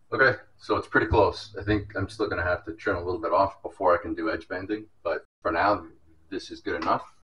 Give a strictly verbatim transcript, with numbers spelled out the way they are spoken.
Okay, so it's pretty close. I think I'm still going to have to trim a little bit off before I can do edge banding, but for now, this is good enough.